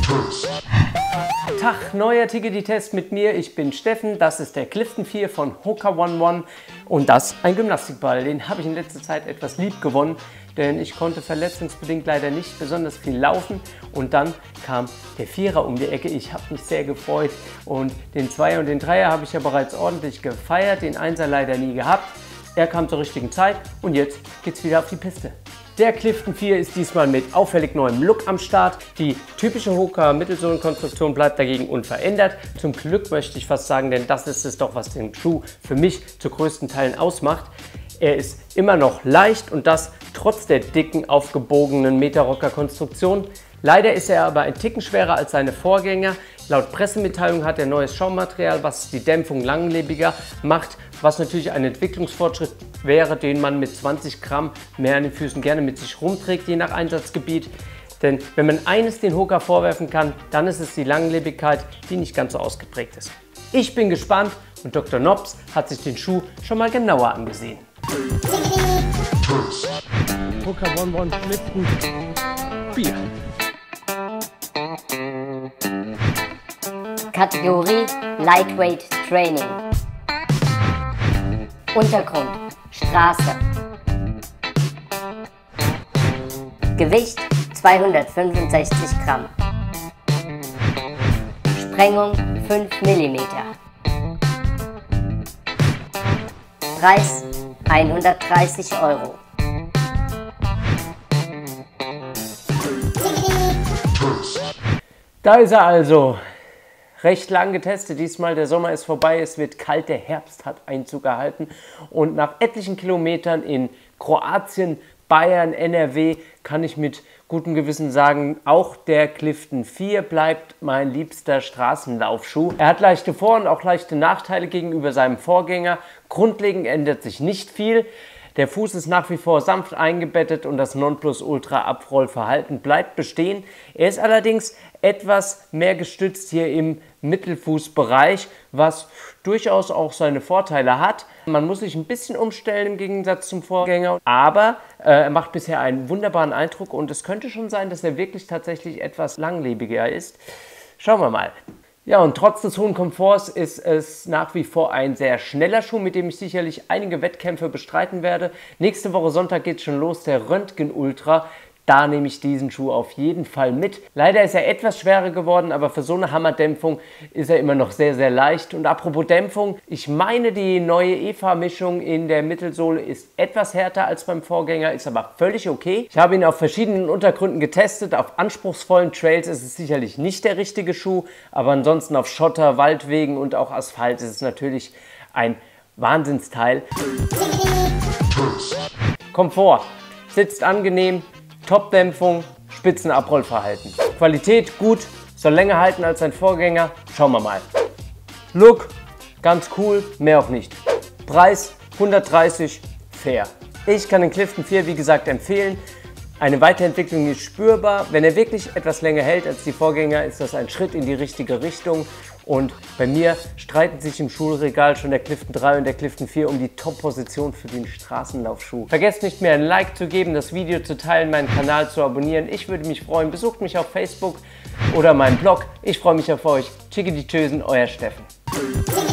Tag, neuer Tickety-Test mit mir. Ich bin Steffen, das ist der Clifton 4 von Hoka One One und das ein Gymnastikball. Den habe ich in letzter Zeit etwas lieb gewonnen, denn ich konnte verletzungsbedingt leider nicht besonders viel laufen und dann kam der Vierer um die Ecke. Ich habe mich sehr gefreut und den Zweier und den Dreier habe ich ja bereits ordentlich gefeiert, den Einser leider nie gehabt. Er kam zur richtigen Zeit und jetzt geht's wieder auf die Piste. Der Clifton 4 ist diesmal mit auffällig neuem Look am Start. Die typische Hoka Mittelsohlenkonstruktion bleibt dagegen unverändert. Zum Glück möchte ich fast sagen, denn das ist es doch, was den Schuh für mich zu größten Teilen ausmacht. Er ist immer noch leicht und das trotz der dicken, aufgebogenen Metarocker-Konstruktion. Leider ist er aber ein Ticken schwerer als seine Vorgänger. Laut Pressemitteilung hat er neues Schaummaterial, was die Dämpfung langlebiger macht, was natürlich ein Entwicklungsfortschritt wäre, den man mit 20 Gramm mehr an den Füßen gerne mit sich rumträgt, je nach Einsatzgebiet. Denn wenn man eines den Hoka vorwerfen kann, dann ist es die Langlebigkeit, die nicht ganz so ausgeprägt ist. Ich bin gespannt und Dr. Nobs hat sich den Schuh schon mal genauer angesehen. Hoka One One Clifton 4. Kategorie Lightweight Training. Untergrund Straße. Gewicht 265 Gramm. Sprengung 5 mm. Preis 130 €. Da ist er also. Recht lang getestet, diesmal der Sommer ist vorbei, es wird kalt, der Herbst hat Einzug gehalten und nach etlichen Kilometern in Kroatien, Bayern, NRW kann ich mit gutem Gewissen sagen, auch der Clifton 4 bleibt mein liebster Straßenlaufschuh. Er hat leichte Vor- und auch leichte Nachteile gegenüber seinem Vorgänger. Grundlegend ändert sich nicht viel. Der Fuß ist nach wie vor sanft eingebettet und das Nonplusultra-Abrollverhalten bleibt bestehen. Er ist allerdings etwas mehr gestützt hier im Mittelfußbereich, was durchaus auch seine Vorteile hat. Man muss sich ein bisschen umstellen im Gegensatz zum Vorgänger, aber er macht bisher einen wunderbaren Eindruck und es könnte schon sein, dass er wirklich tatsächlich etwas langlebiger ist. Schauen wir mal. Ja, und trotz des hohen Komforts ist es nach wie vor ein sehr schneller Schuh, mit dem ich sicherlich einige Wettkämpfe bestreiten werde. Nächste Woche Sonntag geht es schon los, der Röntgen Ultra. Da nehme ich diesen Schuh auf jeden Fall mit. Leider ist er etwas schwerer geworden, aber für so eine Hammerdämpfung ist er immer noch sehr, sehr leicht. Und apropos Dämpfung, ich meine, die neue EVA-Mischung in der Mittelsohle ist etwas härter als beim Vorgänger, ist aber völlig okay. Ich habe ihn auf verschiedenen Untergründen getestet. Auf anspruchsvollen Trails ist es sicherlich nicht der richtige Schuh, aber ansonsten auf Schotter, Waldwegen und auch Asphalt ist es natürlich ein Wahnsinnsteil. Komfort, sitzt angenehm. Top-Dämpfung, Spitzenabrollverhalten. Qualität gut, soll länger halten als sein Vorgänger. Schauen wir mal. Look, ganz cool, mehr auch nicht. Preis 130, fair. Ich kann den Clifton 4 wie gesagt empfehlen. Eine Weiterentwicklung ist spürbar. Wenn er wirklich etwas länger hält als die Vorgänger, ist das ein Schritt in die richtige Richtung. Und bei mir streiten sich im Schulregal schon der Clifton 3 und der Clifton 4 um die Top-Position für den Straßenlaufschuh. Vergesst nicht mehr ein Like zu geben, das Video zu teilen, meinen Kanal zu abonnieren. Ich würde mich freuen. Besucht mich auf Facebook oder meinem Blog. Ich freue mich auf euch. Chickety Tschösen, euer Steffen.